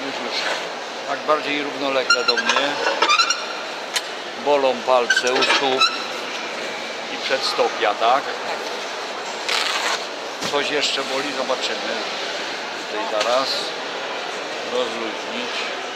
już tak bardziej równolegle do mnie. Bolą palce u stóp i przedstopia, tak? Coś jeszcze boli, zobaczymy. Tutaj zaraz rozluźnić.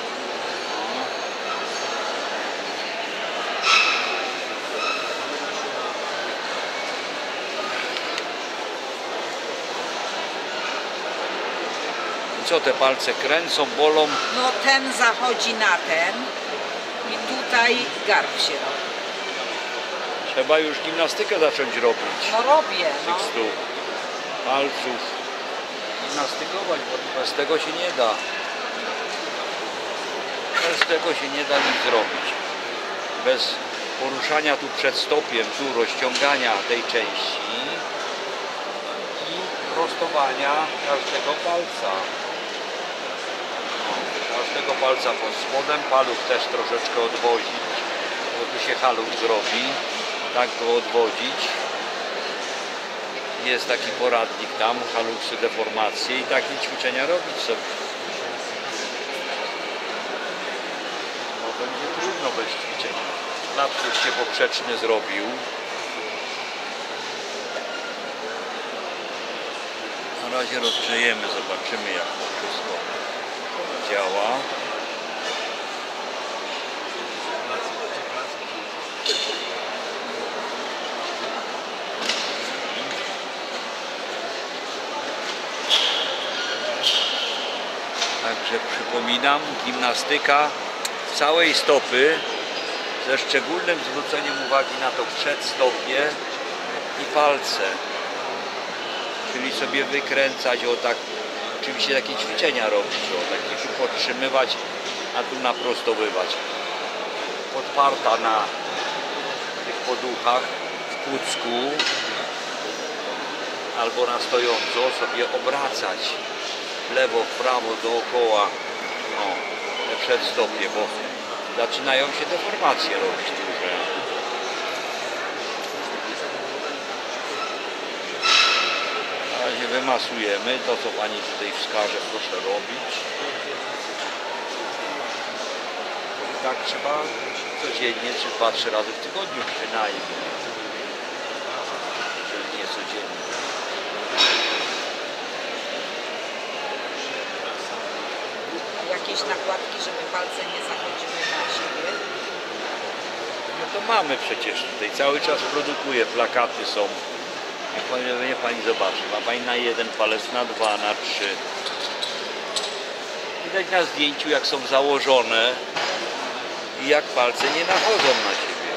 Co te palce kręcą, bolą? No ten zachodzi na ten i tutaj garb się robi. Trzeba już gimnastykę zacząć robić. No robię, no. Tych stóp, palców. Gimnastykować, bo bez tego się nie da. Bez tego się nie da nic zrobić. Bez poruszania tu przed stopiem, tu rozciągania tej części i prostowania każdego palca. Każdego palca pod spodem, paluch też troszeczkę odwozić, bo tu się haluch zrobi, tak go odwodzić. Jest taki poradnik tam, haluksy, deformacje i takie ćwiczenia robić sobie. No będzie trudno bez ćwiczeń. Nadprzód się poprzeczny zrobił. Na razie rozgrzejemy, zobaczymy jak to wszystko działa. Także przypominam, gimnastyka całej stopy ze szczególnym zwróceniem uwagi na to przedstopie i palce. Czyli sobie wykręcać, o tak, oczywiście takie ćwiczenia robić, o tak tu podtrzymywać, a tu naprostowywać. Podparta na tych poduchach w kucku albo na stojąco sobie obracać w lewo, w prawo, dookoła, o, te przedstopie, bo zaczynają się deformacje robić duże. Na razie wymasujemy to, co pani tutaj wskaże, proszę robić. I tak trzeba codziennie, czy 2-3 razy w tygodniu przynajmniej. Czyli nie codziennie. Jakieś nakładki, żeby palce nie zachodziły na siebie. No to mamy przecież tutaj, cały czas produkuje, plakaty są. Niech pani zobaczy, ma pani na 1 palec, na 2, na 3. Widać na zdjęciu, jak są założone i jak palce nie nachodzą na siebie.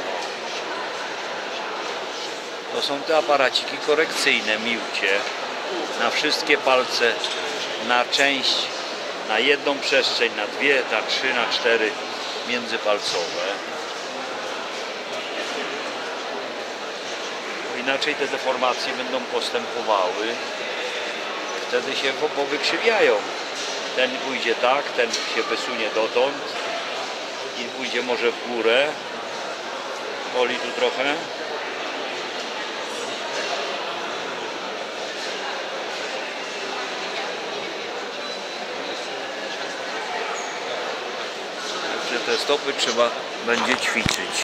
To są te aparaciki korekcyjne, miłcie, na wszystkie palce, na część, na jedną przestrzeń, na 2, na 3, na 4 międzypalcowe. Inaczej te deformacje będą postępowały, wtedy się powykrzywiają. Ten pójdzie tak, ten się wysunie dotąd i pójdzie może w górę. Boli tu trochę. Także te stopy trzeba będzie ćwiczyć.